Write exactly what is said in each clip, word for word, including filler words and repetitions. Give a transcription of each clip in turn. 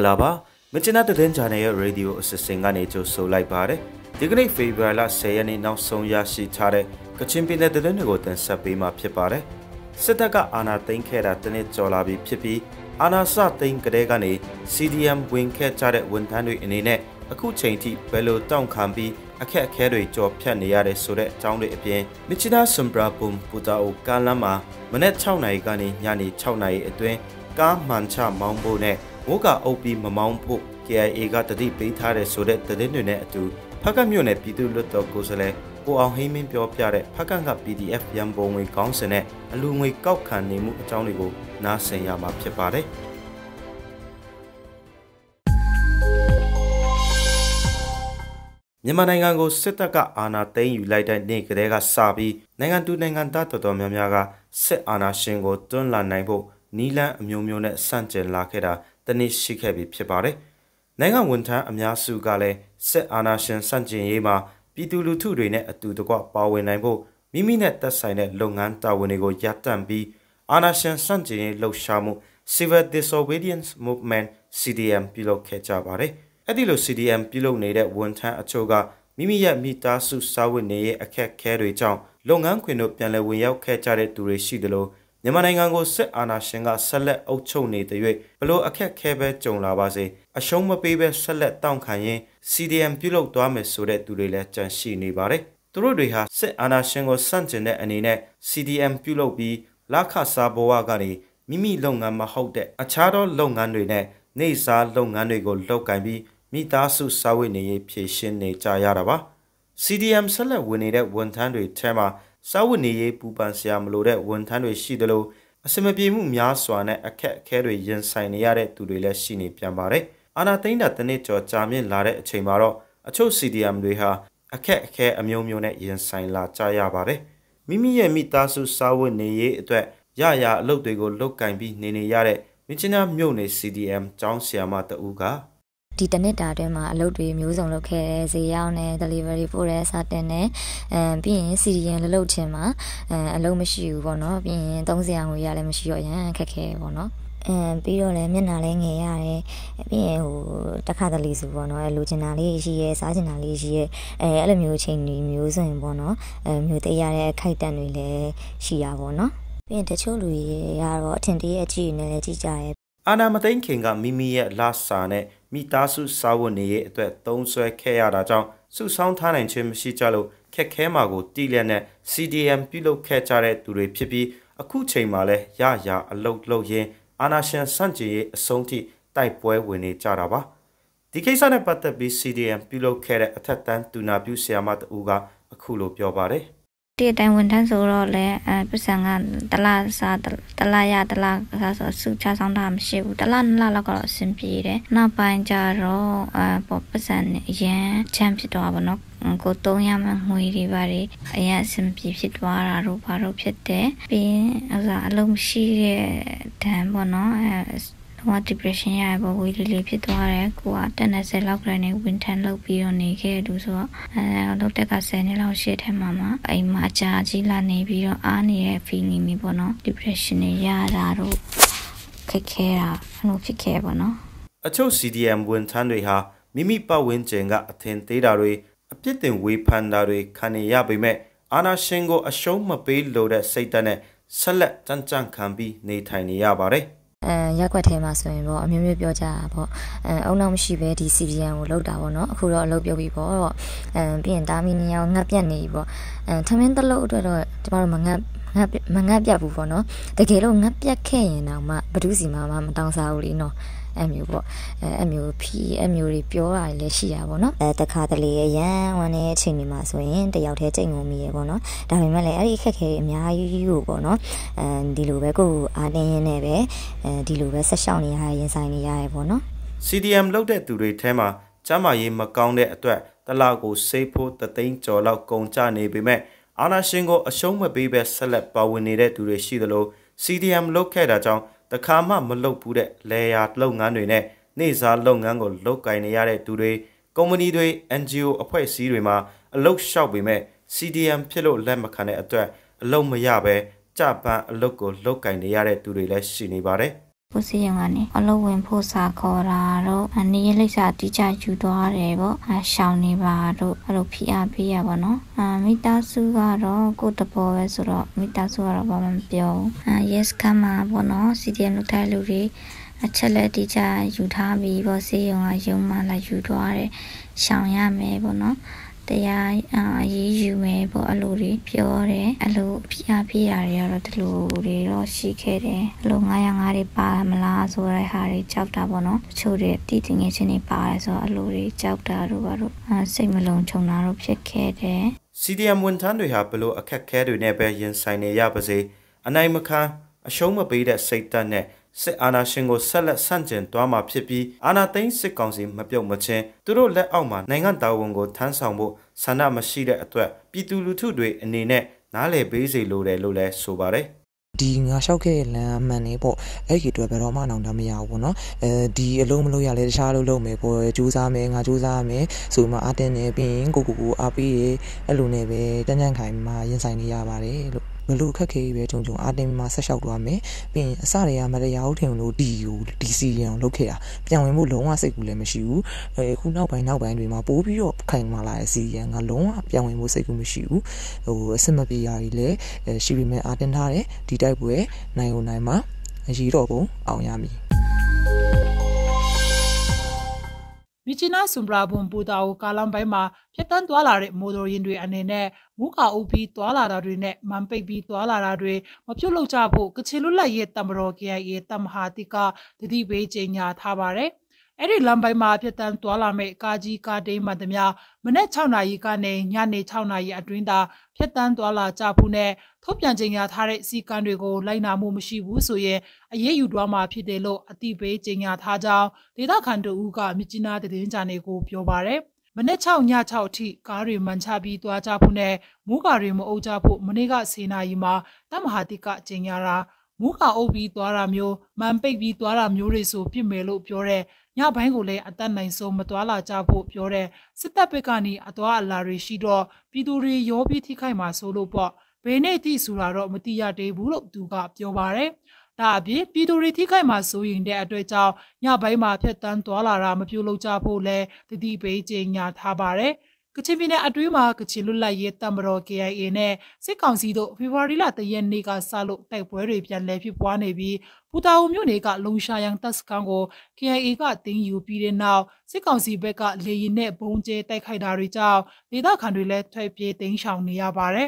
Mangalaba, Machina the Denjane radio assisting an age of so like Bade, the great favor say any now son yashi tare, Kachimpina the Denegotan Sapima Pipare, Setaka Anna think head at the net Jolabi Pipi, Anna sa think Gregani, C D M wing cat tare Wintanu in a net, a cool chainty, bellow down can be. A cat carry job pianiare so that town it appear. Michina Sumbra boom, Puta o Galama, Manet Chaunai Gani, Yani Chaunai Edwin, Ga Mancha Moumbone, Woga Obi Mamampo, Kia Ega the deep Betare so that the Linunet to Pagamune Pidu Luto Gosele, O our Hamin Pio Piare, Paganga P D F Yambong Gonsene, a Lumwe Gaukan Nimu Townigo, Nasen Yama Pipare. Yamanango Setaka Anna Tain you like that naked Ega Sabi, Nangan to Nangan Dato Mamiaga, Set Anna Shingo, Dunla Naibo, Nila Mumune Sanchez Lakeda, the Nish Shikabi Pipare. Nangan Winter Amyasu Gale, Set Anna Shin Sanjin Yema, Pitulu Tudine at to the Guap Power Naibo, Miminet the Signet Longanta Winego Yatan B, Anna Shin Sanjin Lo Shamu, Civil Disobedience Movement, C D M Pilo Ketchabare. Adilo C D M below needed one time a choga, Mimi yet meet Dasu Sawi ne a cat carry town, long unquino pianle when you catch it to reshidelo. Yamanango set Anna Shinga select Ocho ne the way, below a cat cabe John Labaze, a shoma baby select down canye, C D M below dame so that to let and she nibare. Torodiha set Anna Shingo Sanjane and in it, C D M below be, La Casa Boagani, Mimi long and mahode, a chado long under net. Nesa long and go low can be, Mitasu Sawini, Piation, Nature Yaraba. C D M seller winning at one hundred tema, Sawini, Pupansiam loaded one hundred shidelo, a semibimu Yaswan, a cat carry yen sign yare to the Leshini Piambare. And I think that the nature Jamin Lare Chamaro, a cho C D M Reha, a cat care a mumune yen sign la Chayabare. Mimi Mitasu Sawini, Yaya, look they go look can be Nini Yare. Michina Mune C D M, John Siamata Uga. Titaneta dema load with music on locale, Ziane, delivery for us at the and being C D M load chema, and low machine, bono, being Dongzian, we are a machine, and cake, bono. And Piro Minaling, being the catalyst, bono, Lucinali, she is Arginali, she, a Elamu chain music, bono, and Mutea, Kaitan, she, bono. The children are attending a gene. Anna Matin King got Mimi at last sane, Mitasu Sawani, that don't swear Kayada John, so sound time and Chim Shijalo, Kakemago, Diliane, C D M below Kachare to repipi, a kuche male, ya ya, a low low ye, Anna Shan Sanji, a sonti, type boy winnie Jaraba. The case on a butter be C D M below Kere at that time to Nabu Siamat Uga, a kulo piobare. Time when times or all, Pusanga, the last, the Laya, the La Sucha sometimes she would the land la got simpire, not by Jaro, Popus yeah, champion to Abanok, go to Yam and Huiri Vari, yes, and Pipitwara, Ruparo Pete, being as a long she tambono. What depression I will really pit to our quad and as a lock running wind and low peony care do so. And I looked at us any low shit, mamma. I matcha Gila Navy or Annie feeling me bono. Depression yard, Kakera, no pique bono. A cho C D M win Tandriha, Mimi Pa win Jenga attend Tedare, a pitin we pandare, Kane Yabime, Anna Shingo, a show my bail loaded Satane, select Tanjan can be, Nay Tiny Yabare. Yaquatema swim or a mimi bioja, and Onam Shibe, D C D M will load down, who are low people, and being Damini or Napiani, and Tamin the load or tomorrow Mangabia Bufono, the Galo Napia Kane now, Badusi Mamma, down Saurino. M U M U P M U pure Alessia bono the Catali yan one a cinema swing the out hitting on me bono Damimale Kake Mia you bono and Dilubeco Ade Neve Dilube Sashani high inside the bono C D M loaded to the tema Chama ye Macounde at the Lago Sepo the thing Jola Concha Nebime Anna Shingo a show my baby select but we needed to the Shidalo C D M located down the Kama Malo Pude lay out long under net, Nisa long angle loca in the yard today, Comedy N G O a point Sirima, a low shop we met, C D M pillow lemacane at a low mayabe, Japa a local loca in the yard to the less shinibare. 不是用安尼，阿拉ဝင်ဖို့စာခေါ်တာတော့အနေရလိပ်စာတိကျယူသွားတယ်ပေါ့အရှောင်းနေပါတော့အဲ့လိုဖိအားပေးရပါတော့အာမိသားစုကတော့ကိုယ်တဘောပဲဆိုတော့မိသားစုကတော့ဘာမှမပြောအာ yes ကမှာပေါ့နော် C D M လုပ်တဲ့လူတွေအချက်လက်တိကျယူထားပြီးပေါ့စေယုံကယုံမှလာယူသွားတယ်ရှောင်ရမယ်ပေါ့နော်တရားအရေးယူမယ်ပေါ့အလိုတွေပြောတယ်အလိုဖိအားပေးတာတွေကတော့ဒီလိုတွေတော့ရှိခဲ့တယ်အလိုငါးရာငါးတွေပါမလားဆိုတဲ့ဟာတွေကြောက်တာပေါ့နော်တချို့တွေတည်တည်ငယ်ချင်းတွေပါတယ်ဆိုတော့အလိုတွေကြောက်တာတို့ဘာလို့စိတ်မလုံခြုံတာတို့ဖြစ်ခဲ့တယ် C D M ဝန်ထမ်းတွေဟာဘလို့အခက်ခဲတွေနဲ့ပဲရင်ဆိုင်နေရပါစေအနိုင်မခံအရှုံးမပေးတဲ့စိတ်ဓာတ်နဲ့စစ်အာဏာရှင်ကိုဆက်လက်ဆန့်ကျင်သွားမှာဖြစ်ပြီးအာဏာသိမ်းစစ်ကောင်စီမပြုတ်မချင်းသူတို့လက်အောက်မှာနိုင်ငံတာဝန်ကိုထမ်းဆောင်ဖို့ဆန္ဒမရှိတဲ့အတွက်ပြည်သူလူထုတွေအနေနဲ့နားလည်ပေးစေလိုတယ်လို့လည်းဆိုပါတယ်ဒီငါလျှောက်ခဲ့လမ်းအမှန်နေပေါ့အဲ့ဒီအတွက်ဘယ်တော့မှအောင်တမရဘူးပေါ့နော်အဲဒီအလုံးမလို့ရလဲတခြားလုံးလုံးမယ်ပေါ့ကြိုးစားမယ်ငါကြိုးစားမယ်ဆိုမှအတင်းနေပြီးရင်ကိုကိုကိုအားပေးရအဲ့လိုနဲ့ပဲတန်းတန်းခိုင်မှာရင်ဆိုင်နေရပါတယ်လို့ဘလို့ခက်ခဲပဲကြုံကြုံအတင်းမှာဆက်လျှောက်သွားမယ်ပြီးရင်အစတွေကမတရားဟုတ်ထင်လို့ဒီကိုဒီစီရအောင်လုပ်ခဲ့တာပြန်ဝင်မှုလုံးဝစိတ်ကူလည်းမရှိဘူးအခုနောက်ပိုင်းနောက်ပိုင်းတွေမှာပိုးပြီးတော့ခိုင်မာလာတဲ့စီရန်ငါလုံးဝပြန်ဝင်မှုစိတ်ကူမရှိဘူးဟိုအစစ်မပြေရာကြီးလည်းရှိပြီးမဲ့အတင်းထားတယ်ဒီတိုက်ပွဲနိုင်ကိုနိုင်မှာအရေးတော့ပုံအောင်ရမည်မြချီနာစွန်ဘရာဘွန်ပူတာကိုကာလမ်ပိုင်းမှာဖျက်တမ်းသွားလာတဲ့မိုဒိုရင်တွေအနေနဲ့မူကာအုပ်ပြီးသွားလာတာတွေနဲ့မန်ပိတ်ပြီးသွားလာတာတွေမပြုတ်လောက်ကြဖို့ကချီလွတ်လပ်ရေးတမတော် K I A တမဟာတိကတတိပေးကြေညာထားပါတယ်အဲ့ဒီလမ်းပိုင်းမှာဖျက်တမ်းသွားလာမဲ့ကာကြီးကားတိမ်းမှတများမနေ့၆နာရီကနေညနေ၆နာရီအတွင်းသာဖျက်တမ်းသွားလာကြဖို့နဲ့ထုတ်ပြန်ကြေညာထားတဲ့စီကံတွေကိုလိုက်နာမှုမရှိဘူးဆိုရင်အရေးယူသွားမှာဖြစ်တယ်လို့အတိပေးကြေညာထားကြောင်းဒေသခံတို့ကမြချီနာသတင်းကြံတွေကိုပြောပါတယ်မနေ့၆ည၆အထိကားတွေမှန်ချပြီးသွားကြဖို့နဲ့မူးကာတွေမအုပ်ကြဖို့မနေ့ကစေနာရီမှာတမဟာတိကကြေညာတာမူးကာအုပ်ပြီးသွားတာမျိုးမန်ပိတ်ပြီးသွားတာမျိုးတွေဆိုပြစ်မယ်လို့ပြောတဲ့ညပိုင်းကိုလည်းအသက်နိုင်ဆုံးမသွားလာကြဖို့ပြောတဲ့စစ်တပ်ဘက်ကနေအသွားအလာတွေရှိတော့ပြည်သူတွေရောပြီးထိခိုက်မှာဆိုလို့ပေါ့ဘယ်နေ့တိဆိုတာတော့မသိရသေးဘူးလို့သူကပြောပါတယ်ဒါအပြင်ပြည်သူတွေထိခိုက်မှာဆိုရင်တဲ့အတွက်ကြောင့်ညပိုင်းမှာဖျက်တမ်းသွားလာတာမပြုတ်လို့ကြဖို့လဲတတိပေးကြေညာထားပါတယ်ကချင်ပြည်နယ်အတွင်းမှာကချင်လွတ်လပ်ရေးတပ်မတော် K I A နဲ့စစ်ကောင်စီတို့ဖေဖော်ဝါရီလတရက်နေ့ကစလို့တိုက်ပွဲတွေပြန်လည်ဖြစ်ပွားနေပြီးပူတာအုံမြို့နယ်ကလုံရှာယန်တပ်စခန်းကို K I A ကတင်းယူပြီးတဲ့နောက်စစ်ကောင်စီဘက်ကလေရင်နဲ့ဘုံကျဲတိုက်ခိုက်တာတွေကြောင့်ဒေသခံတွေလည်းထွက်ပြေးတိမ်းရှောင်နေရပါတယ်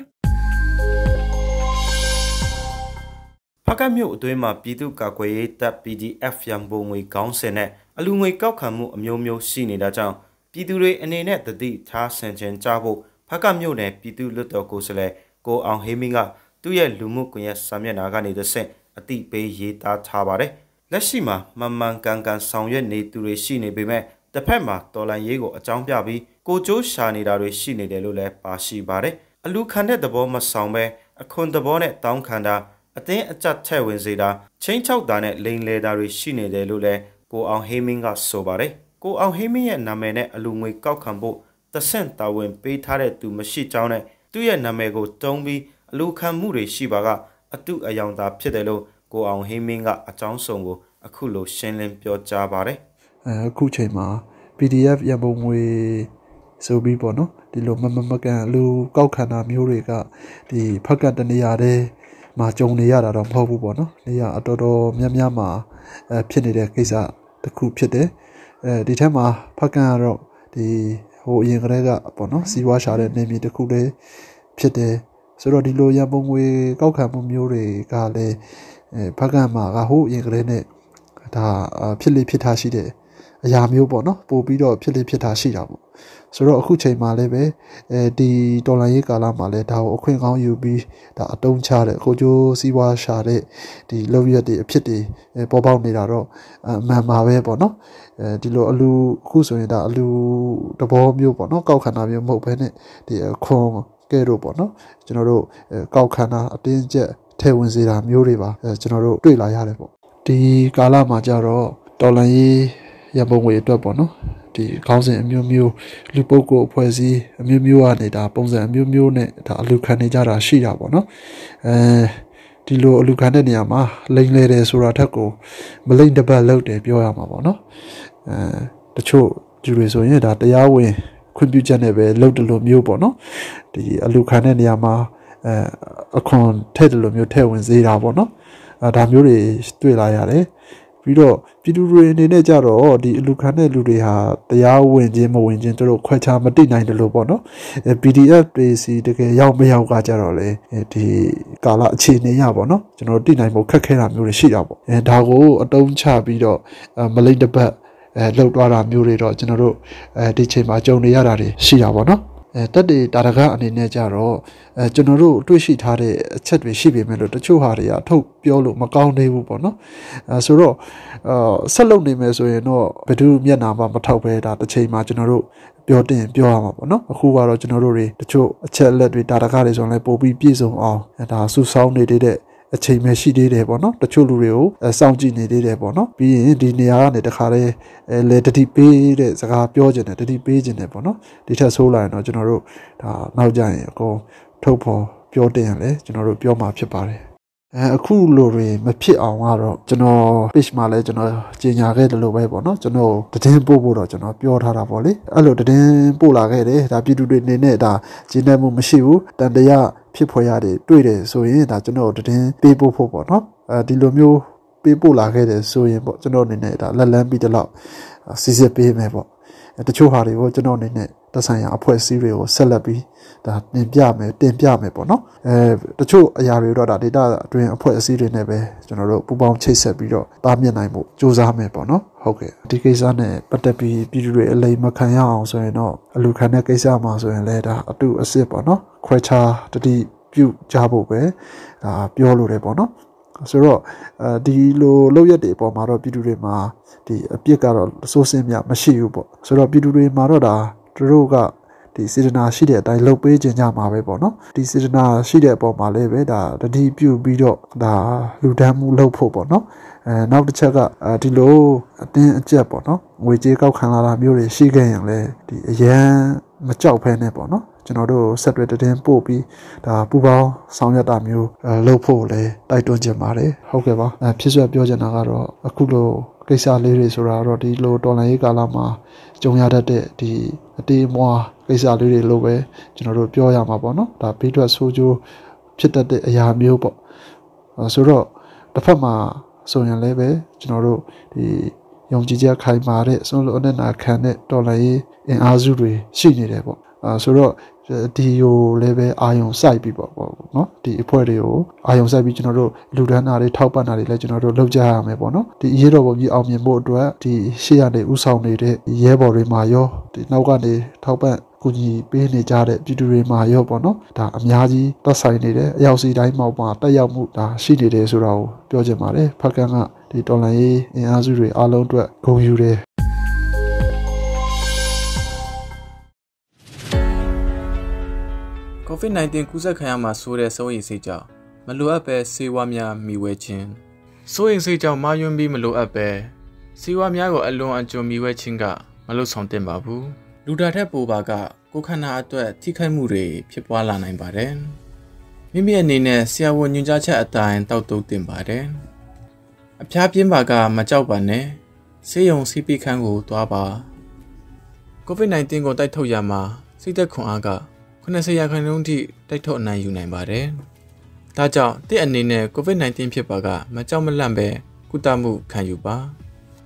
ဖကတ်မြို့အတွင်းမှာပြည်သူ့ကာကွယ်ရေးတပ် P D F ရန်ပုံငွေခေါင်းစဉ်နဲ့အလူငွေကောက်ခံမှုအမျိုးမျိုးရှိနေတာကြောင့်ပြည်သူတွေအနေနဲ့တတိထားဆင်ခြင်ကြဖို့ဖကတ်မြို့နယ်ပြည်သူ့လွှတ်တော်ကိုယ်စားလှယ်ကိုအောင်ဟေးမင်းကသူ့ရဲ့လူမှုကွန်ရက်စာမျက်နှာကနေတဆင့်အတိပေးရေးသားထားပါတယ်။လက်ရှိမှာမမှန်ကန်ကန်ဆောင်ရွက်နေသူတွေရှိနေပေမဲ့တစ်ဖက်မှာတော်လန်ရေးကိုအကြောင်းပြပြီးကိုကျိုးရှာနေတာတွေရှိနေတယ်လို့လည်းပါရှိပါတယ်။အလူခံတဲ့သဘောမဆောင်ပဲအခွန်သဘောနဲ့တောင်းခံတာအတင်းအကျပ်ထည့်ဝင်စေတာချင်းချောက်တာနဲ့လိန်လေတာတွေရှိနေတယ်လို့လည်းကိုအောင်ဟေးမင်းကဆိုပါတယ်ကိုအောင်ဟေးမင်းရဲ့နာမည်နဲ့အလူငွေကောက်ခံဖို့တဆင့်တာဝန်ပေးထားတဲ့သူမရှိကြောင်းနဲ့သူ့ရဲ့နာမည်ကိုတုံးပြီးအလူခံမှုတွေရှိပါကအတုအယောင်သာဖြစ်တယ်လို့ကိုအောင်ဟေးမင်းကအကြောင်းစုံကိုအခုလိုရှင်းလင်းပြောကြားပါတယ်အခုချိန်မှာ P D F ရပုံငွေဆိုပြီးပေါ့နော်ဒီလိုမမမကန်အလူကောက်ခံတာမျိုးတွေကဒီဖက်ကတနေရာတဲ့မှာကြုံနေရတာတော့မဟုတ်ဘူးပေါ့နော်နေရာအတော်တော်များများမှာအဲဖြစ်နေတဲ့ကိစ္စတစ်ခုဖြစ်တယ်အဲဒီထက်မှာဖက်ကန်ကတော့ဒီဟိုအရင်ကတည်းကပေါ့နော်စီးပွားရှာတဲ့နေမြေတစ်ခုလေးဖြစ်တယ်ဆိုတော့ဒီလိုရပုံငွေကောက်ခံမှုမျိုးတွေကလည်းအဲဖက်ကန်မှာကဟိုအရင်ကတည်းနဲ့ဒါဖြစ်လေဖြစ်ထားရှိတဲ့အရာမျိုးပေါ့နော်ပို့ပြီးတော့ဖြစ်လေဖြစ်ထားရှိတာပေါ့ဆိုတော့အခုချိန်မှာလည်းပဲအဲဒီတော်လိုင်းရေးကာလမှာလည်းဒါကိုအခွင့်ကောင်းယူပြီးဒါအတုံးချတဲ့ကိုကျိုးစီးပွားရှာတဲ့ဒီလုံရက်တွေအဖြစ်တွေပေါ်ပေါက်နေတာတော့အမှန်ပါပဲပေါ့နော်အဲဒီလိုအလူအခုဆိုရင်ဒါအလူတဘောမျိုးပေါ့နော်ကောက်ခန္ဓာမျိုးမဟုတ်ဘဲနဲ့ဒီခွန်ကဲတော့ပေါ့နော်ကျွန်တော်တို့ကောက်ခန္ဓာအတင်းကျပ်ထဲဝင်စေတာမျိုးတွေပါကျွန်တော်တို့တွေ့လာရတယ်ပေါ့ဒီကာလမှာကြတော့တော်လိုင်းရေးရပုံငွေအတွက်ပေါ့နော်ဒီခေါင်းစဉ်အမျိုးမျိုးလူပုဂ္ဂိုလ်အဖွဲ့အစည်းအမျိုးမျိုးကနေဒါပုံစံအမျိုးမျိုးနဲ့ဒါအလူခံနေကြတာရှိတာပေါ့နော်အဲဒီလိုအလူခံတဲ့နေရာမှာလိမ့်လေတယ်ဆိုတာထက်ကိုမလိမ့်တပတ်လောက်တယ်ပြောရမှာပေါ့နော်အဲတချို့ဂျူတွေဆိုရင်ဒါတရားဝင်ခွင့်ပြုချက်နဲ့ပဲလုပ်တယ်လို့မျိုးပေါ့နော်ဒီအလူခံတဲ့နေရာမှာအဲအခွန်ထည့်တယ်လို့မျိုးထည့်ဝင်စေတာပေါ့နော်အဲဒါမျိုးတွေတွေ့လာရတယ်ပြီးတော့ပြည်သူတွေအနေနဲ့ကြတော့ဒီအလူခံတဲ့လူတွေဟာတရားဝင်ခြင်းမဝင်ခြင်းတို့ခွဲခြားမသိနိုင်တယ်လို့ပေါ့နော် ပီ ဒီ အက်ဖ် တွေစီတကယ်ရောက်မရောက်ကကြတော့လေဒီကာလအခြေအနေရပေါ့နော်ကျွန်တော်သိနိုင်ဖို့ခက်ခဲတာမျိုးတွေရှိတာပေါ့အဲဒါကိုအတုံးချပြီးတော့မလိမ့်တပတ်အဲလှုပ်သွားတာမျိုးတွေတော့ကျွန်တော်တို့အဲဒီချိန်မှာကြုံနေရတာတွေရှိတာပေါ့နော်အဲတက်တေတာရကအနေနဲ့ကြတော့အဲကျွန်တော်တို့တွေ့ရှိထားတဲ့အချက်တွေရှိပေမဲ့လို့တချို့ဟာတွေအထုတ်ပြောလို့မကောင်းသေးဘူးပေါ့နော်အဲဆိုတော့အာဆက်လုပ်နေမယ်ဆိုရင်တော့ဘယ်သူမျက်နှာမှမထောက်ပဲဒါတစ်ချိန်မှာကျွန်တော်တို့ပြောတင်ပြောရမှာပေါ့နော်အခုကတော့ကျွန်တော်တို့တွေတချို့အချက်လက်တွေတာရကတွေဆိုရင်လည်းပို့ပြီးပြည့်စုံအောင်အဲဒါဆူဆောင်းနေတဲ့အချိန်ပဲရှိသေးတယ်ပေါ့နော်တချို့လူတွေကိုစောင့်ကြည့်နေသေးတယ်ပေါ့နော်ပြီးရင်ဒီနေရာကနေတခါလေလေတတိပေးတဲ့စကားပြောခြင်းနဲ့တတိပေးခြင်းနဲ့ပေါ့နော်ဒီထက်ဆိုးလာရင်တော့ကျွန်တော်တို့ဒါနောက်ကြရင်အကုန်ထုတ်ဖော်ပြောတင်ရလဲကျွန်တော်တို့ပြောမှာဖြစ်ပါတယ်အဲအခုလိုတွေမဖြစ်အောင်ကတော့ကျွန်တော် page မှာလည်းကျွန်တော်ကြေညာခဲ့တယ်လို့ပဲပေါ့နော်ကျွန်တော်တည်င်းပို့ဖို့တော့ကျွန်တော်ပြောထားတာပေါ့လေအဲ့လိုတည်င်းပို့လာခဲ့တယ်ဒါပြည်သူတွေအနေနဲ့ဒါကျင်းနေမှုမရှိဘူးတန်တရားဖြစ်ဖွယ်ရတယ်တွေ့တယ်ဆိုရင်ဒါကျွန်တော်တည်င်းပေးပို့ဖို့ပေါ့နော်အဲဒီလိုမျိုးပေးပို့လာခဲ့တယ်ဆိုရင်ပေါ့ကျွန်တော်အနေနဲ့ဒါလက်လန်းပြီးတော့စီစစ်ပေးမယ်ပေါ့တချို့ဟာတွေကိုကျွန်တော်အနေနဲ့သက်ဆိုင်ရာအဖွဲ့အစည်းတွေကိုဆက်လက်ပြီးဒါတင်ပြမယ်တင်ပြမယ်ပေါ့နော်အဲတချို့အရာတွေတော့ဒါ data အတွင်းအဖွဲ့အစည်းတွေနဲ့ပဲကျွန်တော်တို့ပူးပေါင်းချိတ်ဆက်ပြီးတော့တားမြစ်နိုင်ဖို့ကြိုးစားမယ်ပေါ့နော်ဟုတ်ကဲ့ဒီကိစ္စနဲ့ပတ်သက်ပြီးပြည်သူတွေအလိမ်မခံရအောင်ဆိုရင်တော့အလူခံတဲ့ကိစ္စမှာဆိုရင်လည်းဒါအတူအစစ်ပေါ့နော်ခွဲခြားတတိပြုကြဖို့ပဲဒါပြောလို့တယ်ပေါ့နော်ဆိုတော့အဲဒီလိုလောက်ရက်တွေအပေါ်မှာတော့ပြည်သူတွေမှာဒီအပြစ်ကတော့စိုးစင်းမြမရှိဘူးပေါ့ဆိုတော့ပြည်သူတွေမှာတော့ဒါသူတို့ကဒီစေတနာရှိတဲ့အတိုင်းလုပ်ပေးခြင်းကြမှာပဲပေါ့နော်ဒီစေတနာရှိတဲ့အပေါ်မှာလည်းပဲဒါတတိပြုပြီးတော့ဒါလူဒန်းမှုလုပ်ဖို့ပေါ့နော်အဲနောက်တစ်ချက်ကဒီလိုအတင်းအကျပ်ပေါ့နော်ငွေကြေးကောက်ခံလာတာမျိုးတွေရှိခဲ့ရင်လည်းဒီအရန်မကြောက်ဖဲနဲ့ပေါ့နော်ကျွန်တော်တို့ဆက်တွေ့တဲ့ပို့ပြီးဒါပူပေါင်းဆောင်ရွက်တာမျိုးလုပ်ဖို့လည်းတိုက်တွန်းချင်ပါတယ်ဟုတ်ကဲ့ပါအဲဖြစ်စွာပြောချင်တာကတော့အခုလိုကိစ္စလေးတွေဆိုတာတော့ဒီလိုတော်လှန်ရေးကာလမှာကြုံရတတ်တဲ့ဒီအတေးမွားကိစ္စလေးတွေလို့ပဲကျွန်တော်တို့ပြောရမှာပေါ့နော်ဒါဘေးထွက်ဆိုးကျိုးဖြစ်တတ်တဲ့အရာမျိုးပေါ့ဆိုတော့တစ်ဖက်မှာဆိုရင်လည်းပဲကျွန်တော်တို့ဒီယုံကြည်ချက်ခိုင်မာတဲ့ဆွမ်းလို့အနက်နာခံတဲ့တော်လှန်ရေးအင်အားစုတွေရှိနေတယ်ပေါ့အဲဆိုတော့ဒီကိုလည်းပဲအာယုံစိုက်ပြီးပေါ့ပေါ့နော်ဒီအဖွဲ့တွေကိုအာယုံစိုက်ပြီးကျွန်တော်တို့လူဒန်းတာတွေထောက်ပံ့တာတွေလည်းကျွန်တော်တို့လုပ်ကြရမယ်ပေါ့နော်ဒီရဲတော်ဘုံကြီးအောင်မြင်ဖို့အတွက်ဒီရှေ့ရနေဥဆောင်နေတဲ့ရဲဘော်တွေမှာရောဒီနောက်ကနေထောက်ပံ့ကူညီပေးနေကြတဲ့ပြည်သူတွေမှာရောပေါ့နော်ဒါအများကြီးသက်ဆိုင်နေတယ်အရောက်စီတိုင်းမှာပါတက်ရောက်မှုဒါရှိနေတယ်ဆိုတာကိုပြောချင်ပါတယ်ဖက်ကန်ကဒီတော်လှန်ရေးအင်အားစုတွေအားလုံးအတွက်ဂုဏ်ယူတယ်ကိုဗစ် nineteen ကူးစက်ခံရမှာဆိုတဲ့စိုးရိမ်စိတ်ကြောင့်မလိုအပ်ပဲဆေးဝါးများမိဝဲခြင်းစိုးရိမ်စိတ်ကြောင့်မာယွန်းပြီးမလိုအပ်ပဲဆေးဝါးများကိုအလွန်အကျွံမိဝဲခြင်းကမလုပ်ဆောင်သင့်ပါဘူးလူတာထက်ပိုပါကကိုယ်ခန္ဓာအတွက်ထိခိုက်မှုတွေဖြစ်ပွားလာနိုင်ပါတယ်မိမိအနေနဲ့ဆရာဝန်ညွှန်ကြားချက်အတိုင်းတောက်တုတ်သင့်ပါတယ်အဖျားပြင်းပါကမကြောက်ပါနဲ့ဆေးရုံစီးပိခန်းကိုသွားပါကိုဗစ် nineteen ကိုတိုက်ထုတ်ရမှာစိတ်သက်ခွန်အားက90ရာခိုင်နှုန်းထိတိုက်ထုတ်အနိုင်ယူနိုင်ပါတယ်။ဒါကြောင့်တစ်အနေနဲ့ကိုဗစ် nineteen ဖြစ်ပါကမကြောက်မလန့်ပဲကုသမှုခံယူပါ။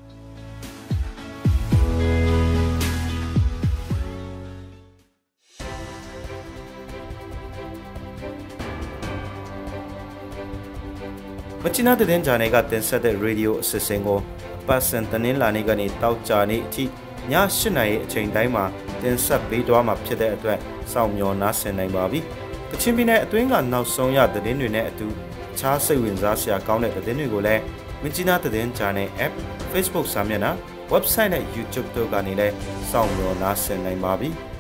မချီနာတဲ့ဂျာနယ်ကတင်ဆက်တဲ့ရေဒီယိုအစီအစဉ်ကိုအပတ်စဉ်တင်းလာနေကနေတောက်ကြနေအထိည၈နာရီအချိန်တိုင်းမှာတင်ဆက်ပေးသွားမှာဖြစ်တဲ့အတွက်စောင့်မျှော်နားဆင်နိုင်ပါပြီ။ကချင်ပြည်နယ်အတွင်းကနောက်ဆုံးရသတင်းတွေနဲ့အတူအခြားစိတ်ဝင်စားစရာကောင်းတဲ့သတင်းတွေကိုလည်းမချီနာတဲ့ဂျာနယ် app Facebook စာမျက်နှာ website နဲ့ YouTube တို့ကနေလည်းစောင့်မျှော်နားဆင်နိုင်ပါပြီ။